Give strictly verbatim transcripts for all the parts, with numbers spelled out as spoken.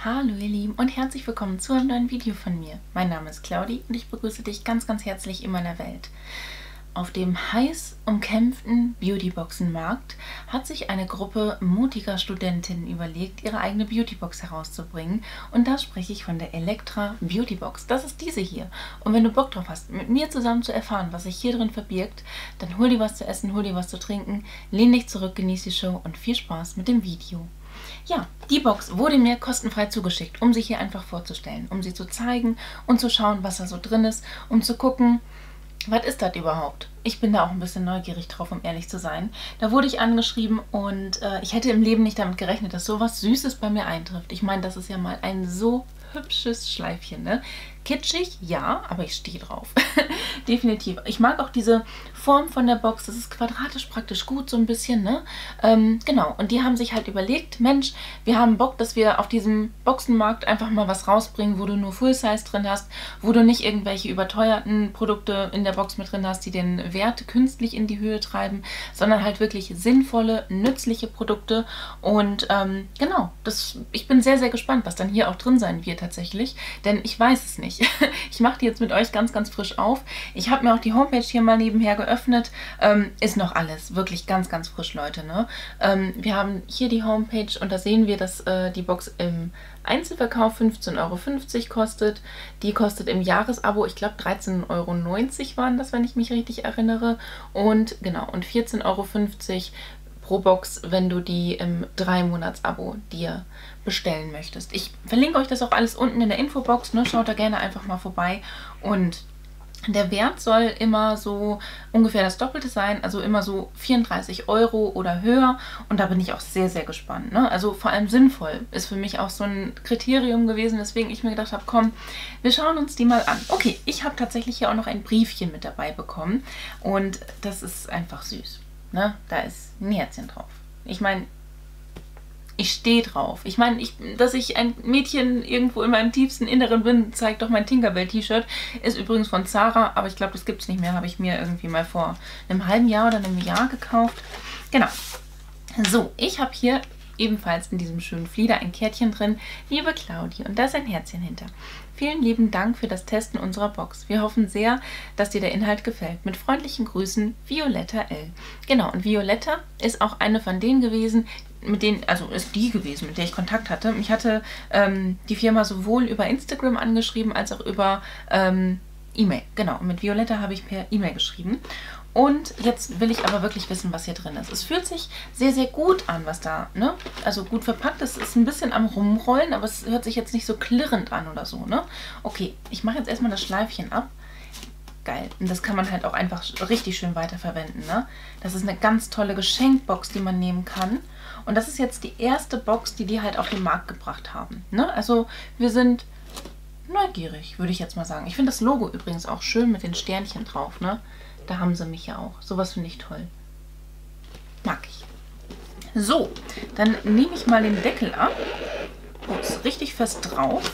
Hallo ihr Lieben und herzlich willkommen zu einem neuen Video von mir. Mein Name ist Claudi und ich begrüße dich ganz ganz herzlich in meiner Welt. Auf dem heiß umkämpften Beautyboxenmarkt hat sich eine Gruppe mutiger Studentinnen überlegt, ihre eigene Beautybox herauszubringen, und da spreche ich von der Elektra Beautybox. Das ist diese hier. Und wenn du Bock drauf hast, mit mir zusammen zu erfahren, was sich hier drin verbirgt, dann hol dir was zu essen, hol dir was zu trinken, lehn dich zurück, genieß die Show und viel Spaß mit dem Video. Ja, die Box wurde mir kostenfrei zugeschickt, um sie hier einfach vorzustellen, um sie zu zeigen und zu schauen, was da so drin ist, um zu gucken, was ist das überhaupt? Ich bin da auch ein bisschen neugierig drauf, um ehrlich zu sein. Da wurde ich angeschrieben und äh, ich hätte im Leben nicht damit gerechnet, dass sowas Süßes bei mir eintrifft. Ich meine, das ist ja mal ein so hübsches Schleifchen, ne? Kitschig, ja, aber ich stehe drauf. Definitiv. Ich mag auch diese Form von der Box. Das ist quadratisch praktisch gut, so ein bisschen, ne? Ähm, genau. Und die haben sich halt überlegt, Mensch, wir haben Bock, dass wir auf diesem Boxenmarkt einfach mal was rausbringen, wo du nur Full-Size drin hast, wo du nicht irgendwelche überteuerten Produkte in der Box mit drin hast, die den Wert künstlich in die Höhe treiben, sondern halt wirklich sinnvolle, nützliche Produkte. Und ähm, genau, das, ich bin sehr, sehr gespannt, was dann hier auch drin sein wird tatsächlich, denn ich weiß es nicht. Ich mache die jetzt mit euch ganz, ganz frisch auf. Ich habe mir auch die Homepage hier mal nebenher geöffnet. Ähm, ist noch alles wirklich ganz, ganz frisch, Leute. Ne? Ähm, wir haben hier die Homepage und da sehen wir, dass äh, die Box im Einzelverkauf fünfzehn Euro fünfzig kostet. Die kostet im Jahresabo, ich glaube dreizehn Euro neunzig waren das, wenn ich mich richtig erinnere. Und genau, und vierzehn Euro fünfzig pro Box, wenn du die im drei Monats Abo dir bestellen möchtest. Ich verlinke euch das auch alles unten in der Infobox, ne? Schaut da gerne einfach mal vorbei. Und der Wert soll immer so ungefähr das Doppelte sein, also immer so vierunddreißig Euro oder höher. Und da bin ich auch sehr, sehr gespannt. Ne? Also vor allem sinnvoll ist für mich auch so ein Kriterium gewesen, weswegen ich mir gedacht habe, komm, wir schauen uns die mal an. Okay, ich habe tatsächlich hier auch noch ein Briefchen mit dabei bekommen und das ist einfach süß. Ne? Da ist ein Herzchen drauf. Ich meine, ich stehe drauf. Ich meine, ich, dass ich ein Mädchen irgendwo in meinem tiefsten Inneren bin, zeigt doch mein Tinkerbell-T-Shirt. Ist übrigens von Zara, aber ich glaube, das gibt es nicht mehr. Habe ich mir irgendwie mal vor einem halben Jahr oder einem Jahr gekauft. Genau. So, ich habe hier ebenfalls in diesem schönen Flieder ein Kärtchen drin. Liebe Claudi, und da ist ein Herzchen hinter. Vielen lieben Dank für das Testen unserer Box. Wir hoffen sehr, dass dir der Inhalt gefällt. Mit freundlichen Grüßen, Violetta L. Genau, und Violetta ist auch eine von denen gewesen, mit denen, also ist die gewesen, mit der ich Kontakt hatte. Ich hatte ähm, die Firma sowohl über Instagram angeschrieben, als auch über ähm, E-Mail. Genau, und mit Violetta habe ich per E-Mail geschrieben. Und jetzt will ich aber wirklich wissen, was hier drin ist. Es fühlt sich sehr, sehr gut an, was da, ne? Also gut verpackt. Es ist ein bisschen am Rumrollen, aber es hört sich jetzt nicht so klirrend an oder so, ne? Okay, ich mache jetzt erstmal das Schleifchen ab. Geil. Und das kann man halt auch einfach richtig schön weiterverwenden, ne? Das ist eine ganz tolle Geschenkbox, die man nehmen kann. Und das ist jetzt die erste Box, die die halt auf den Markt gebracht haben, ne? Also wir sind neugierig, würde ich jetzt mal sagen. Ich finde das Logo übrigens auch schön mit den Sternchen drauf, ne? Da haben sie mich ja auch. Sowas finde ich toll. Mag ich. So, dann nehme ich mal den Deckel ab. Oh, ist richtig fest drauf.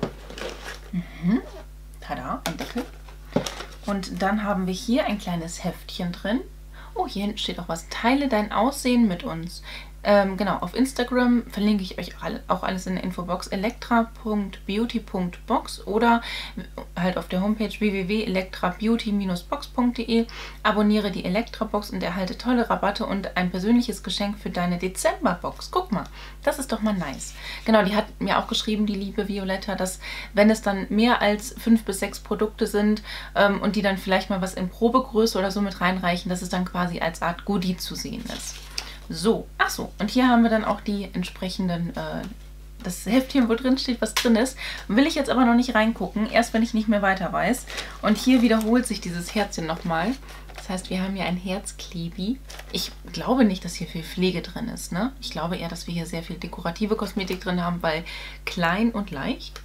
Mhm. Tada, ein Deckel. Und dann haben wir hier ein kleines Heftchen drin. Oh, hier hinten steht auch was. Teile dein Aussehen mit uns. Ähm, genau, auf Instagram verlinke ich euch auch alles in der Infobox, elektra punkt beauty punkt box oder halt auf der Homepage w w w punkt elektra beauty box punkt de. Abonniere die Elektra-Box und erhalte tolle Rabatte und ein persönliches Geschenk für deine Dezember-Box. Guck mal, das ist doch mal nice. Genau, die hat mir auch geschrieben, die liebe Violetta, dass wenn es dann mehr als fünf bis sechs Produkte sind ähm, und die dann vielleicht mal was in Probegröße oder so mit reinreichen, dass es dann quasi als Art Goodie zu sehen ist. So, ach so, und hier haben wir dann auch die entsprechenden, äh, das Heftchen, wo drin steht, was drin ist. Will ich jetzt aber noch nicht reingucken, erst wenn ich nicht mehr weiter weiß. Und hier wiederholt sich dieses Herzchen nochmal. Das heißt, wir haben hier ein Herzklebi. Ich glaube nicht, dass hier viel Pflege drin ist, ne? Ich glaube eher, dass wir hier sehr viel dekorative Kosmetik drin haben, weil klein und leicht.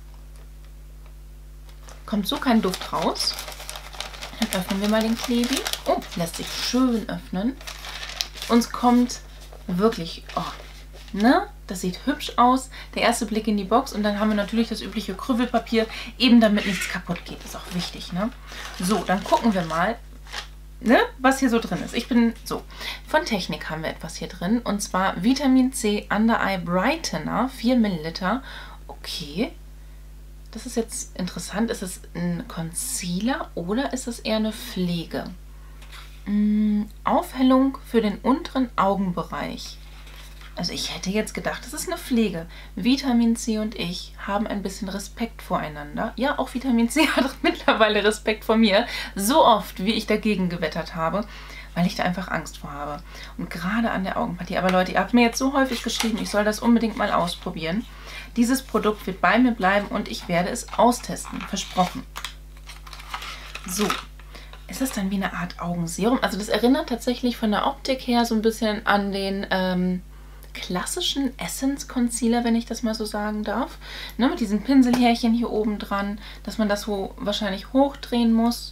Kommt so kein Duft raus. Dann öffnen wir mal den Klebi. Oh, lässt sich schön öffnen. Uns kommt wirklich, oh, ne? Das sieht hübsch aus. Der erste Blick in die Box und dann haben wir natürlich das übliche Krümelpapier, eben damit nichts kaputt geht. Ist auch wichtig, ne? So, dann gucken wir mal, ne, was hier so drin ist. Ich bin so, von Technik haben wir etwas hier drin und zwar Vitamin C Under Eye Brightener, vier Milliliter. Okay. Das ist jetzt interessant. Ist es ein Concealer oder ist es eher eine Pflege? Mm, Aufhellung für den unteren Augenbereich. Also ich hätte jetzt gedacht, das ist eine Pflege. Vitamin C und ich haben ein bisschen Respekt voreinander. Ja, auch Vitamin C hat mittlerweile Respekt vor mir. So oft, wie ich dagegen gewettert habe, weil ich da einfach Angst vor habe. Und gerade an der Augenpartie. Aber Leute, ihr habt mir jetzt so häufig geschrieben, ich soll das unbedingt mal ausprobieren. Dieses Produkt wird bei mir bleiben und ich werde es austesten. Versprochen. So. Ist das dann wie eine Art Augenserum? Also das erinnert tatsächlich von der Optik her so ein bisschen an den ähm, klassischen Essence Concealer, wenn ich das mal so sagen darf. Ne, mit diesen Pinselhärchen hier oben dran, dass man das so wahrscheinlich hochdrehen muss.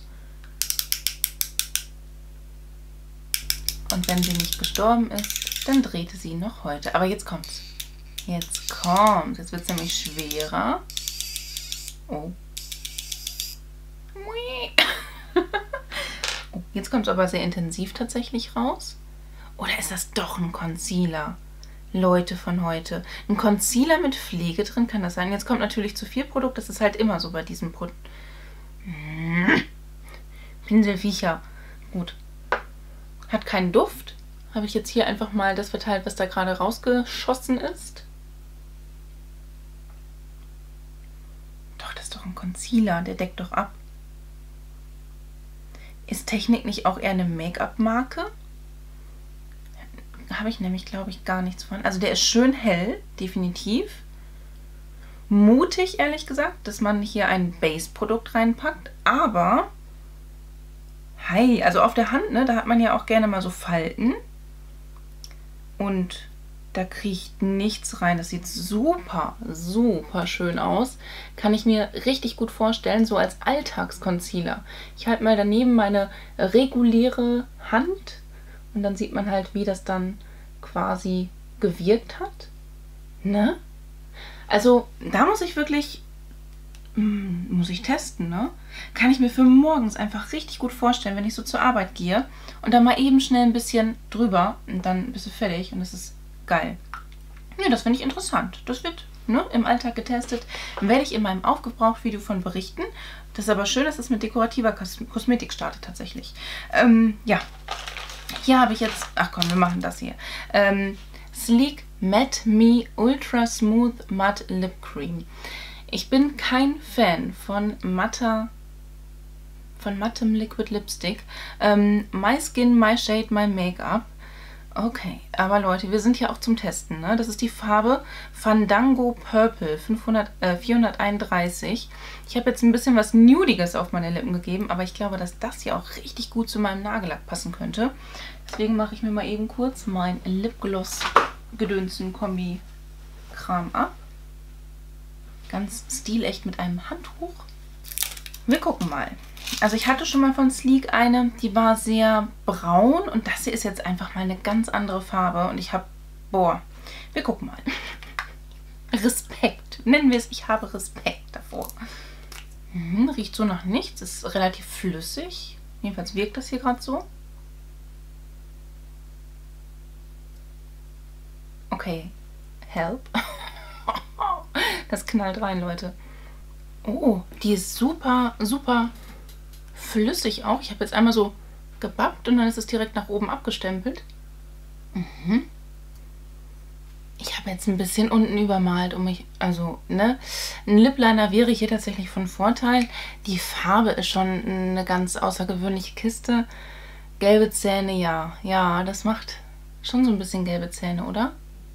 Und wenn sie nicht gestorben ist, dann drehte sie noch heute. Aber jetzt kommt's. Jetzt kommt. Jetzt wird es nämlich schwerer. Oh. Oh, jetzt kommt es aber sehr intensiv tatsächlich raus. Oder ist das doch ein Concealer? Leute von heute. Ein Concealer mit Pflege drin, kann das sein? Jetzt kommt natürlich zu viel Produkt. Das ist halt immer so bei diesem Produkt. Pinselviecher. Gut. Hat keinen Duft. Habe ich jetzt hier einfach mal das verteilt, was da gerade rausgeschossen ist. Doch, das ist doch ein Concealer. Der deckt doch ab. Ist Technik nicht auch eher eine Make-up-Marke? Habe ich nämlich, glaube ich, gar nichts von. Also der ist schön hell, definitiv. Mutig, ehrlich gesagt, dass man hier ein Base-Produkt reinpackt. Aber, hi, also auf der Hand, ne, da hat man ja auch gerne mal so Falten. Und da kriecht nichts rein. Das sieht super, super schön aus. Kann ich mir richtig gut vorstellen, so als Alltagsconcealer. Ich halte mal daneben meine reguläre Hand und dann sieht man halt, wie das dann quasi gewirkt hat. Ne? Also da muss ich wirklich, muss ich testen, ne? Kann ich mir für morgens einfach richtig gut vorstellen, wenn ich so zur Arbeit gehe und dann mal eben schnell ein bisschen drüber und dann bist du fertig und das ist geil. Ja, das finde ich interessant. Das wird, ne, im Alltag getestet. Werde ich in meinem Aufgebraucht-Video von berichten. Das ist aber schön, dass es mit dekorativer Kos Kosmetik startet tatsächlich. Ähm, ja. Hier habe ich jetzt, ach komm, wir machen das hier. Ähm, Sleek Matte Me Ultra Smooth Matte Lip Cream. Ich bin kein Fan von matter, von mattem Liquid Lipstick. Ähm, my Skin, My Shade, My Make-up. Okay, aber Leute, wir sind ja auch zum Testen, ne? Das ist die Farbe Fandango Purple fünfhundert, äh, vierhunderteinunddreißig. Ich habe jetzt ein bisschen was Nudiges auf meine Lippen gegeben, aber ich glaube, dass das hier auch richtig gut zu meinem Nagellack passen könnte. Deswegen mache ich mir mal eben kurz mein Lipgloss-Gedönsen-Kombi-Kram ab. Ganz stilecht mit einem Handtuch. Wir gucken mal. Also ich hatte schon mal von Sleek eine, die war sehr braun und das hier ist jetzt einfach mal eine ganz andere Farbe und ich habe, boah, wir gucken mal. Respekt, nennen wir es, ich habe Respekt davor. Mhm, riecht so nach nichts, ist relativ flüssig, jedenfalls wirkt das hier gerade so. Okay, help. Das knallt rein, Leute. Oh, die ist super, super flüssig auch. Ich habe jetzt einmal so gebappt und dann ist es direkt nach oben abgestempelt. Mhm. Ich habe jetzt ein bisschen unten übermalt, um mich, also, ne, ein Lip Liner wäre hier tatsächlich von Vorteil. Die Farbe ist schon eine ganz außergewöhnliche Kiste. Gelbe Zähne, ja. Ja, das macht schon so ein bisschen gelbe Zähne, oder?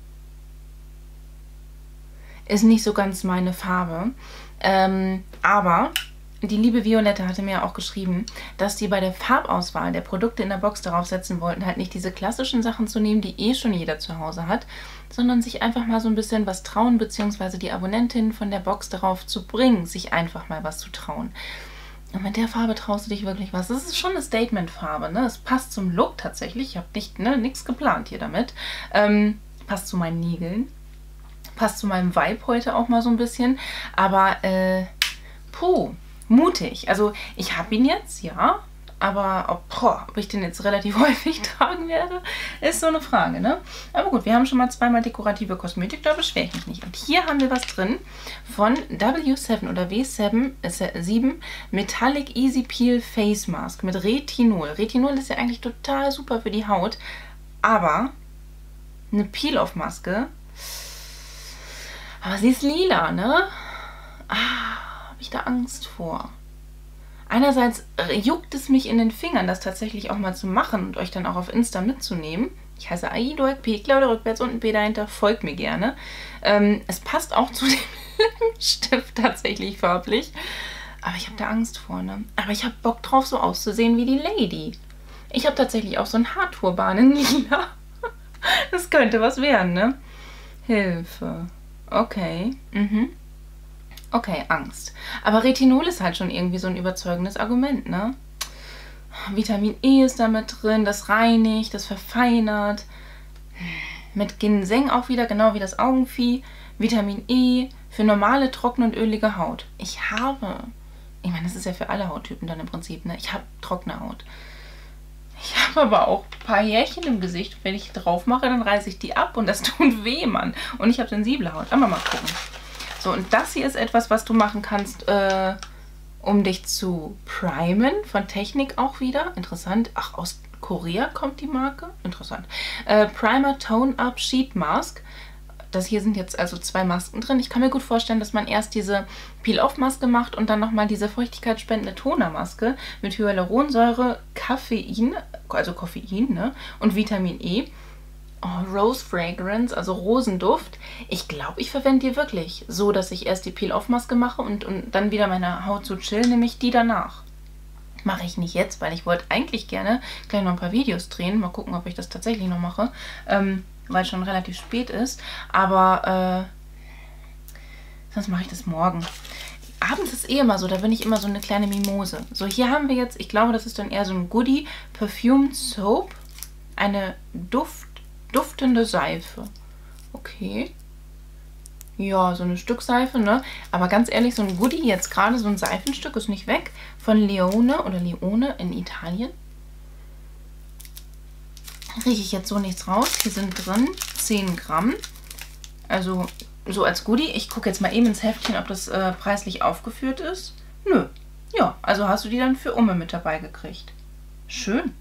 Ist nicht so ganz meine Farbe. Ähm, aber die liebe Violette hatte mir auch geschrieben, dass die bei der Farbauswahl der Produkte in der Box darauf setzen wollten, halt nicht diese klassischen Sachen zu nehmen, die eh schon jeder zu Hause hat, sondern sich einfach mal so ein bisschen was trauen, beziehungsweise die Abonnentinnen von der Box darauf zu bringen, sich einfach mal was zu trauen. Und mit der Farbe traust du dich wirklich was. Das ist schon eine Statement-Farbe, ne? Es passt zum Look tatsächlich. Ich habe nicht, ne, nichts geplant hier damit. Ähm, passt zu meinen Nägeln. Passt zu meinem Vibe heute auch mal so ein bisschen. Aber, äh, puh, mutig. Also ich habe ihn jetzt, ja, aber ob, boah, ob ich den jetzt relativ häufig tragen werde, ist so eine Frage, ne? Aber gut, wir haben schon mal zweimal dekorative Kosmetik, da beschwere ich mich nicht. Und hier haben wir was drin von W sieben oder W sieben, äh, sieben Metallic Easy Peel Face Mask mit Retinol. Retinol ist ja eigentlich total super für die Haut, aber eine Peel-Off-Maske, aber sie ist lila, ne? Ah, habe ich da Angst vor. Einerseits juckt es mich in den Fingern, das tatsächlich auch mal zu machen und euch dann auch auf Insta mitzunehmen. Ich heiße Aidoek P, Claudia rückwärts und ein P dahinter, folgt mir gerne. Ähm, es passt auch zu dem Lippenstift tatsächlich farblich. Aber ich habe da Angst vor, ne? Aber ich habe Bock drauf, so auszusehen wie die Lady. Ich habe tatsächlich auch so einen Haarturban in lila. Das könnte was werden, ne? Hilfe. Okay. Mhm. Okay, Angst. Aber Retinol ist halt schon irgendwie so ein überzeugendes Argument, ne? Vitamin E ist da mit drin, das reinigt, das verfeinert. Mit Ginseng auch wieder, genau wie das Augenvieh. Vitamin E für normale, trockene und ölige Haut. Ich habe, ich meine, das ist ja für alle Hauttypen dann im Prinzip, ne? Ich habe trockene Haut. Ich habe aber auch ein paar Härchen im Gesicht. Wenn ich drauf mache, dann reiße ich die ab und das tut weh, Mann. Und ich habe sensible Haut. Aber mal gucken. So, und das hier ist etwas, was du machen kannst, äh, um dich zu primen. Von Technik auch wieder. Interessant. Ach, aus Korea kommt die Marke. Interessant. Äh, Primer Tone Up Sheet Mask. Das hier sind jetzt also zwei Masken drin. Ich kann mir gut vorstellen, dass man erst diese Peel-Off-Maske macht und dann nochmal diese feuchtigkeitsspendende Tonermaske mit Hyaluronsäure, Koffein, also Koffein, ne? Und Vitamin E. Oh, Rose Fragrance, also Rosenduft. Ich glaube, ich verwende die wirklich so, dass ich erst die Peel-Off-Maske mache und, und dann wieder meine Haut zu chillen, nämlich die danach. Mache ich nicht jetzt, weil ich wollte eigentlich gerne gleich noch ein paar Videos drehen. Mal gucken, ob ich das tatsächlich noch mache, ähm, weil es schon relativ spät ist. Aber äh, sonst mache ich das morgen. Abends ist eh immer so, da bin ich immer so eine kleine Mimose. So, hier haben wir jetzt, ich glaube, das ist dann eher so ein Goodie Perfumed Soap. Eine Duft duftende Seife. Okay. Ja, so eine Stück Seife, ne? Aber ganz ehrlich, so ein Goodie, jetzt gerade so ein Seifenstück, ist nicht weg. Von Leone oder Leone in Italien. Rieche ich jetzt so nichts raus. Hier sind drin zehn Gramm. Also so als Goodie. Ich gucke jetzt mal eben ins Heftchen, ob das äh, preislich aufgeführt ist. Nö. Ja, also hast du die dann für Umme mit dabei gekriegt. Schön.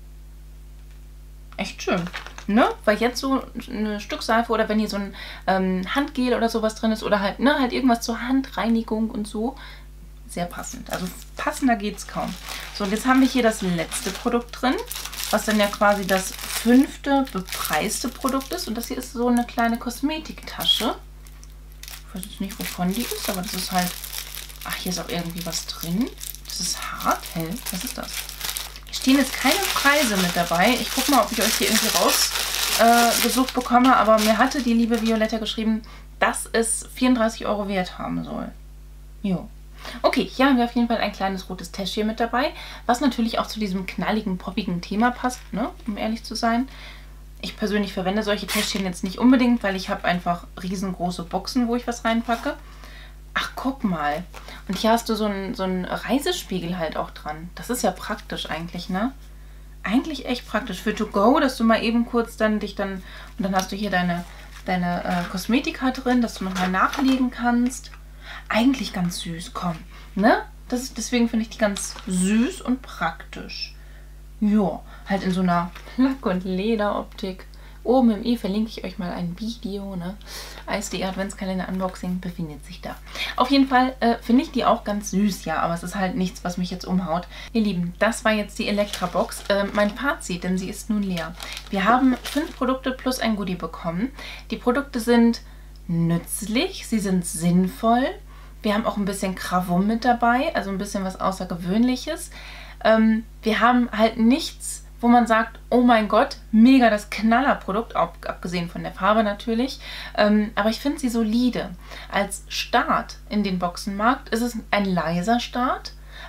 Echt schön. Ne? Weil jetzt so eine Stückseife oder wenn hier so ein ähm, Handgel oder sowas drin ist oder halt, ne, halt irgendwas zur Handreinigung und so, sehr passend. Also passender geht's kaum. So, und jetzt haben wir hier das letzte Produkt drin, was dann ja quasi das fünfte bepreiste Produkt ist. Und das hier ist so eine kleine Kosmetiktasche. Ich weiß jetzt nicht, wovon die ist, aber das ist halt... Ach, hier ist auch irgendwie was drin. Das ist hart. Hell. Was ist das? Hier stehen jetzt keine Preise mit dabei. Ich gucke mal, ob ich euch hier irgendwie rausgesucht äh, bekomme. Aber mir hatte die liebe Violetta geschrieben, dass es vierunddreißig Euro wert haben soll. Jo. Okay, hier haben wir auf jeden Fall ein kleines rotes Täschchen mit dabei, was natürlich auch zu diesem knalligen, poppigen Thema passt, ne? Um ehrlich zu sein. Ich persönlich verwende solche Täschchen jetzt nicht unbedingt, weil ich habe einfach riesengroße Boxen, wo ich was reinpacke. Ach, guck mal. Und hier hast du so einen, so einen Reisespiegel halt auch dran. Das ist ja praktisch eigentlich, ne? Eigentlich echt praktisch für to go, dass du mal eben kurz dann dich dann... Und dann hast du hier deine, deine äh, Kosmetika drin, dass du nochmal nachlegen kannst. Eigentlich ganz süß, komm, ne? Das ist, deswegen finde ich die ganz süß und praktisch. Ja, halt in so einer Lack- und Lederoptik. Oben im i verlinke ich euch mal ein Video, ne? Eis.de Adventskalender Unboxing befindet sich da. Auf jeden Fall äh, finde ich die auch ganz süß, ja, aber es ist halt nichts, was mich jetzt umhaut. Ihr Lieben, das war jetzt die Elektra-Box. Äh, mein Fazit, denn sie ist nun leer. Wir haben fünf Produkte plus ein Goodie bekommen. Die Produkte sind nützlich, sie sind sinnvoll. Wir haben auch ein bisschen Krawum mit dabei, also ein bisschen was Außergewöhnliches. Ähm, wir haben halt nichts, wo man sagt, oh mein Gott, mega das Knallerprodukt, ab, abgesehen von der Farbe natürlich. Ähm, aber ich finde sie solide. Als Start in den Boxenmarkt ist es ein leiser Start,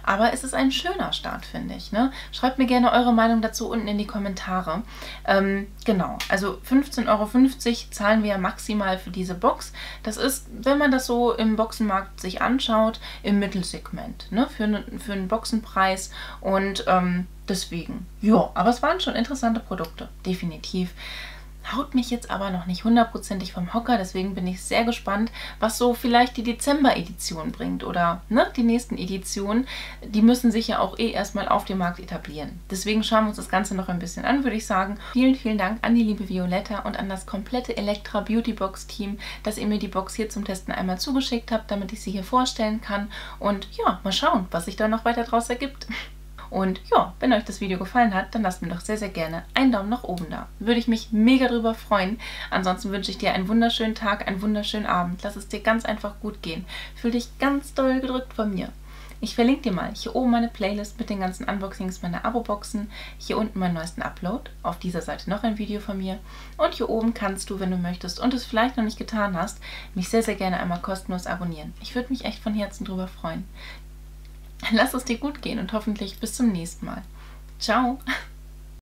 aber es ist ein schöner Start, finde ich. Ne? Schreibt mir gerne eure Meinung dazu unten in die Kommentare. Ähm, genau, also fünfzehn Euro fünfzig zahlen wir maximal für diese Box. Das ist, wenn man das so im Boxenmarkt sich anschaut, im Mittelsegment, ne? für, ne, für einen Boxenpreis und ähm, deswegen, ja, aber es waren schon interessante Produkte, definitiv. Haut mich jetzt aber noch nicht hundertprozentig vom Hocker, deswegen bin ich sehr gespannt, was so vielleicht die Dezember-Edition bringt oder ne, die nächsten Editionen. Die müssen sich ja auch eh erstmal auf dem Markt etablieren. Deswegen schauen wir uns das Ganze noch ein bisschen an, würde ich sagen. Vielen, vielen Dank an die liebe Violetta und an das komplette Elektra Beauty Box Team, dass ihr mir die Box hier zum Testen einmal zugeschickt habt, damit ich sie hier vorstellen kann. Und ja, mal schauen, was sich da noch weiter draus ergibt. Und ja, wenn euch das Video gefallen hat, dann lasst mir doch sehr, sehr gerne einen Daumen nach oben da. Würde ich mich mega drüber freuen. Ansonsten wünsche ich dir einen wunderschönen Tag, einen wunderschönen Abend. Lass es dir ganz einfach gut gehen. Fühl dich ganz doll gedrückt von mir. Ich verlinke dir mal hier oben meine Playlist mit den ganzen Unboxings meiner Abo-Boxen, hier unten meinen neuesten Upload, auf dieser Seite noch ein Video von mir und hier oben kannst du, wenn du möchtest und es vielleicht noch nicht getan hast, mich sehr, sehr gerne einmal kostenlos abonnieren. Ich würde mich echt von Herzen drüber freuen. Lass es dir gut gehen und hoffentlich bis zum nächsten Mal. Ciao!